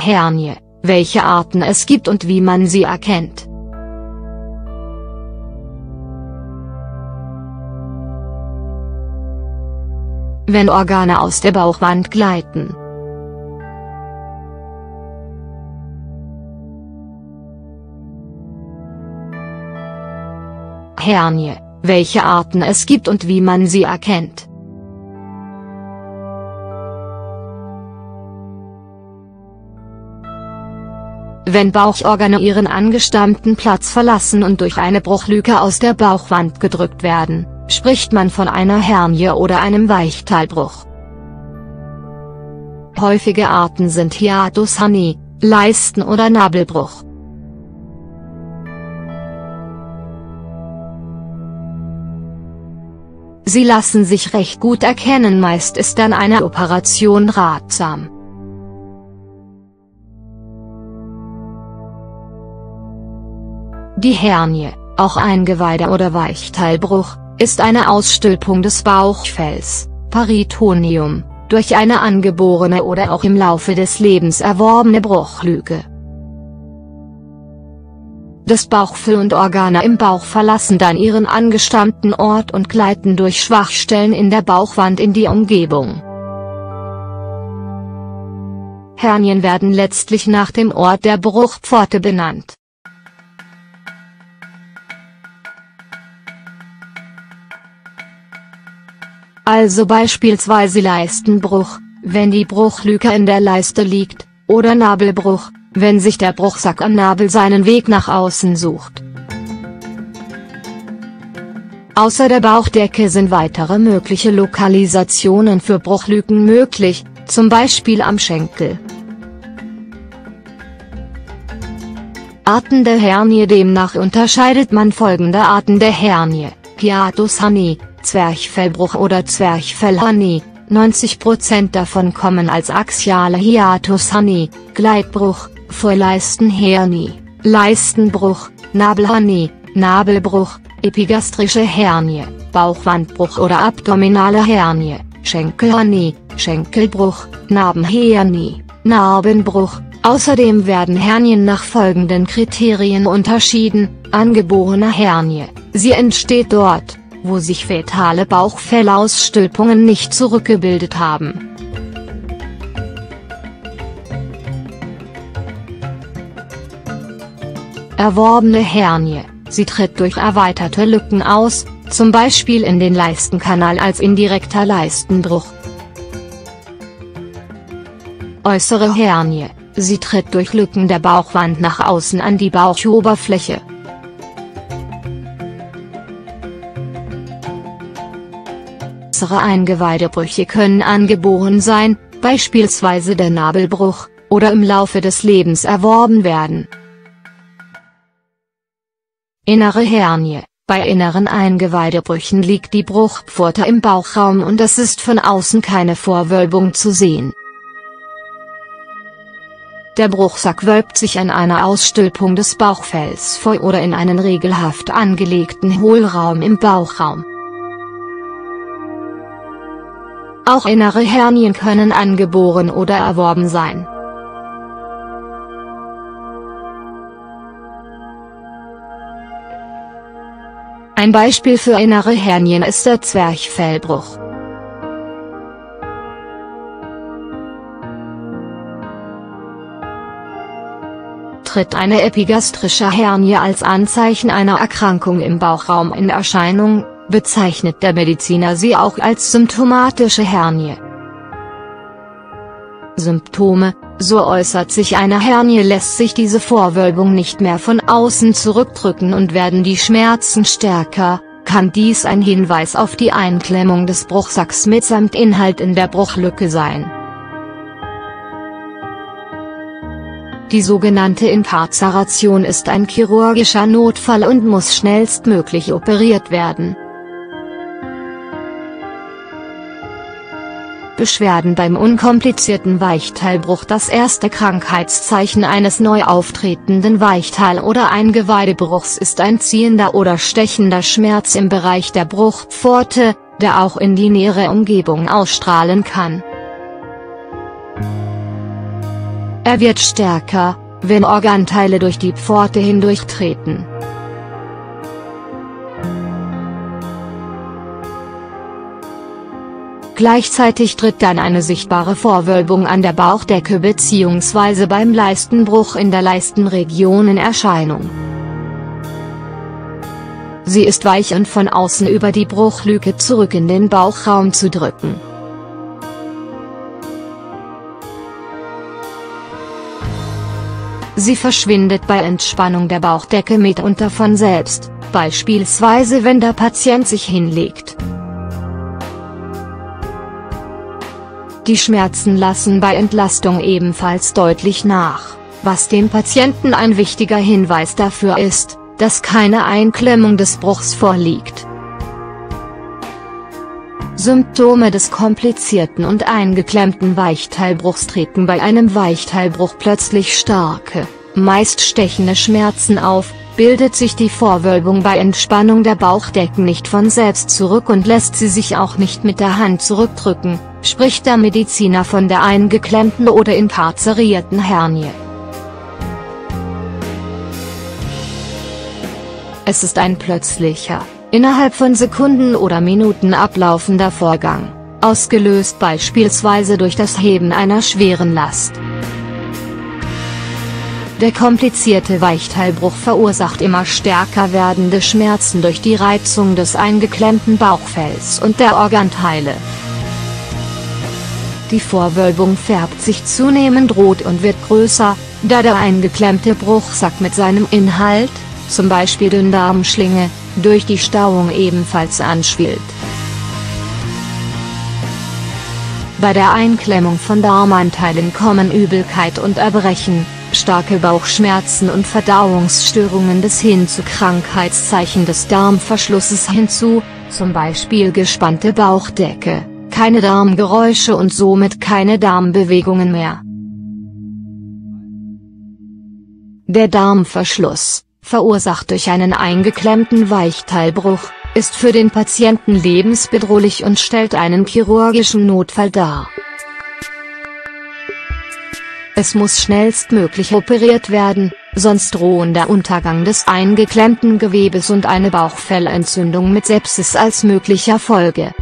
Hernie, welche Arten es gibt und wie man sie erkennt. Wenn Organe aus der Bauchwand gleiten. Hernie, welche Arten es gibt und wie man sie erkennt. Wenn Bauchorgane ihren angestammten Platz verlassen und durch eine Bruchlücke aus der Bauchwand gedrückt werden, spricht man von einer Hernie oder einem Weichteilbruch. Häufige Arten sind Hiatus herniae, Leisten- oder Nabelbruch. Sie lassen sich recht gut erkennen, meist ist dann eine Operation ratsam. Die Hernie, auch Eingeweide- oder Weichteilbruch, ist eine Ausstülpung des Bauchfells, Peritoneum, durch eine angeborene oder auch im Laufe des Lebens erworbene Bruchlücke. Das Bauchfell und Organe im Bauch verlassen dann ihren angestammten Ort und gleiten durch Schwachstellen in der Bauchwand in die Umgebung. Hernien werden letztlich nach dem Ort der Bruchpforte benannt. Also beispielsweise Leistenbruch, wenn die Bruchlücke in der Leiste liegt, oder Nabelbruch, wenn sich der Bruchsack am Nabel seinen Weg nach außen sucht. Außer der Bauchdecke sind weitere mögliche Lokalisationen für Bruchlücken möglich, zum Beispiel am Schenkel. Arten der Hernie. Demnach unterscheidet man folgende Arten der Hernie: Hiatus herniae, Zwerchfellbruch oder Zwerchfellhernie. 90% davon kommen als axiale Hiatus herniae, Gleitbruch, Vorleistenhernie, Leistenbruch, Nabelhernie, Nabelbruch, epigastrische Hernie, Bauchwandbruch oder abdominale Hernie, Schenkelhernie, Schenkelbruch, Narbenhernie, Narbenbruch. Außerdem werden Hernien nach folgenden Kriterien unterschieden: angeborene Hernie, sie entsteht dort, wo sich fetale Bauchfellausstülpungen nicht zurückgebildet haben. Erworbene Hernie, sie tritt durch erweiterte Lücken aus, zum Beispiel in den Leistenkanal als indirekter Leistenbruch. Äußere Hernie, sie tritt durch Lücken der Bauchwand nach außen an die Bauchoberfläche. Äußere Eingeweidebrüche können angeboren sein, beispielsweise der Nabelbruch, oder im Laufe des Lebens erworben werden. Innere Hernie, bei inneren Eingeweidebrüchen liegt die Bruchpforte im Bauchraum und es ist von außen keine Vorwölbung zu sehen. Der Bruchsack wölbt sich an einer Ausstülpung des Bauchfells vor oder in einen regelhaft angelegten Hohlraum im Bauchraum. Auch innere Hernien können angeboren oder erworben sein. Ein Beispiel für innere Hernien ist der Zwerchfellbruch. Tritt eine epigastrische Hernie als Anzeichen einer Erkrankung im Bauchraum in Erscheinung, bezeichnet der Mediziner sie auch als symptomatische Hernie. Symptome: so äußert sich eine Hernie, lässt sich diese Vorwölbung nicht mehr von außen zurückdrücken und werden die Schmerzen stärker, kann dies ein Hinweis auf die Einklemmung des Bruchsacks mitsamt Inhalt in der Bruchlücke sein. Die sogenannte Inkarceration ist ein chirurgischer Notfall und muss schnellstmöglich operiert werden. Beschwerden beim unkomplizierten Weichteilbruch. Das erste Krankheitszeichen eines neu auftretenden Weichteil- oder Eingeweidebruchs ist ein ziehender oder stechender Schmerz im Bereich der Bruchpforte, der auch in die nähere Umgebung ausstrahlen kann. er wird stärker, wenn Organteile durch die Pforte hindurchtreten. Gleichzeitig tritt dann eine sichtbare Vorwölbung an der Bauchdecke bzw. beim Leistenbruch in der Leistenregion in Erscheinung. Sie ist weich und von außen über die Bruchlücke zurück in den Bauchraum zu drücken. Sie verschwindet bei Entspannung der Bauchdecke mitunter von selbst, beispielsweise wenn der Patient sich hinlegt. Die Schmerzen lassen bei Entlastung ebenfalls deutlich nach, was dem Patienten ein wichtiger Hinweis dafür ist, dass keine Einklemmung des Bruchs vorliegt. Symptome des komplizierten und eingeklemmten Weichteilbruchs treten bei einem Weichteilbruch plötzlich starke, meist stechende Schmerzen auf, bildet sich die Vorwölbung bei Entspannung der Bauchdecken nicht von selbst zurück und lässt sie sich auch nicht mit der Hand zurückdrücken, spricht der Mediziner von der eingeklemmten oder inkarzerierten Hernie. Es ist ein plötzlicher, innerhalb von Sekunden oder Minuten ablaufender Vorgang, ausgelöst beispielsweise durch das Heben einer schweren Last. Der komplizierte Weichteilbruch verursacht immer stärker werdende Schmerzen durch die Reizung des eingeklemmten Bauchfells und der Organteile. Die Vorwölbung färbt sich zunehmend rot und wird größer, da der eingeklemmte Bruchsack mit seinem Inhalt, zum Beispiel Dünndarmschlinge, durch die Stauung ebenfalls anschwillt. Bei der Einklemmung von Darmanteilen kommen Übelkeit und Erbrechen, starke Bauchschmerzen und Verdauungsstörungen bis hin zu Krankheitszeichen des Darmverschlusses hinzu, zum Beispiel gespannte Bauchdecke, keine Darmgeräusche und somit keine Darmbewegungen mehr. Der Darmverschluss, verursacht durch einen eingeklemmten Weichteilbruch, ist für den Patienten lebensbedrohlich und stellt einen chirurgischen Notfall dar. Es muss schnellstmöglich operiert werden, sonst drohen der Untergang des eingeklemmten Gewebes und eine Bauchfellentzündung mit Sepsis als möglicher Folge.